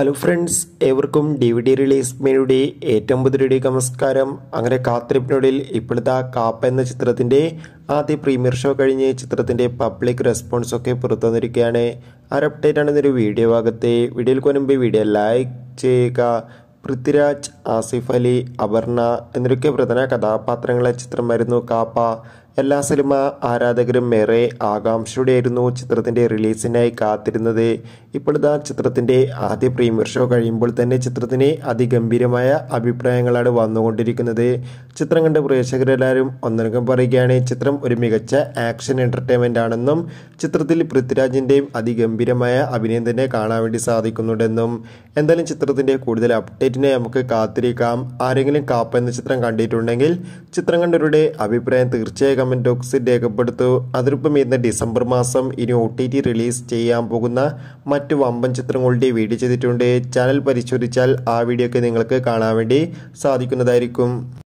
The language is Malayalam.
ഹലോ ഫ്രണ്ട്സ്, ഏവർക്കും DVD റിലീസ് മേയുടെ ഏറ്റവും പുതിയ നമസ്കാരം. അങ്ങനെ കാത്തിരിപ്പിനൊടുവിൽ ഇപ്പോഴത്തെ കാപ്പ എന്ന ചിത്രത്തിൻ്റെ ആദ്യ പ്രീമിയർ ഷോ കഴിഞ്ഞ് ചിത്രത്തിൻ്റെ പബ്ലിക് റെസ്പോൺസ് ഒക്കെ പുറത്തു വന്നിരിക്കുകയാണ്. ആ അപ്ഡേറ്റ് ആണ് ഇതൊരു വീഡിയോ ഭാഗത്തെ. വീഡിയോയിൽ മുൻപ് വീഡിയോ ലൈക്ക് ചെയ്യുക. പൃഥ്വിരാജ്, ആസിഫ് അലി, അപർണ എന്നൊക്കെ പ്രധാന കഥാപാത്രങ്ങളെ ചിത്രമായിരുന്നു കാപ്പ. എല്ലാ സിനിമ ആരാധകരും ഏറെ ആകാംക്ഷയോടെയായിരുന്നു ചിത്രത്തിൻ്റെ റിലീസിനായി കാത്തിരുന്നത്. ഇപ്പോഴത്തെ ചിത്രത്തിൻ്റെ ആദ്യ പ്രീമിയർ ഷോ കഴിയുമ്പോൾ തന്നെ ചിത്രത്തിന് അതിഗംഭീരമായ അഭിപ്രായങ്ങളാണ് വന്നുകൊണ്ടിരിക്കുന്നത്. ചിത്രം കണ്ട പ്രേക്ഷകരെല്ലാവരും ഒന്നടങ്കം പറയുകയാണ് ചിത്രം ഒരു മികച്ച ആക്ഷൻ എൻ്റർടൈൻമെൻ്റ് ആണെന്നും ചിത്രത്തിൽ പൃഥ്വിരാജിൻ്റെയും അതിഗംഭീരമായ അഭിനയം തന്നെ കാണാൻ വേണ്ടി സാധിക്കുന്നുണ്ടെന്നും. എന്തായാലും ചിത്രത്തിൻ്റെ കൂടുതൽ അപ്ഡേറ്റിനെ നമുക്ക് കാത്തിരിക്കാം. ആരെങ്കിലും കാപ്പ എന്ന ചിത്രം കണ്ടിട്ടുണ്ടെങ്കിൽ ചിത്രം കണ്ടവരുടെ അഭിപ്രായം തീർച്ചയായും കമൻറ്റ് ബോക്സിൽ രേഖപ്പെടുത്തൂ. അതിനൊപ്പം ഇന്ന് ഡിസംബർ മാസം ഇനി OTT റിലീസ് ചെയ്യാൻ പോകുന്ന മറ്റു വമ്പൻ ചിത്രങ്ങളുടെ വീഡിയോ ചെയ്തിട്ടുണ്ട്. ചാനൽ പരിശോധിച്ചാൽ ആ വീഡിയോ ഒക്കെ നിങ്ങൾക്ക് കാണാൻ വേണ്ടി സാധിക്കുന്നതായിരിക്കും.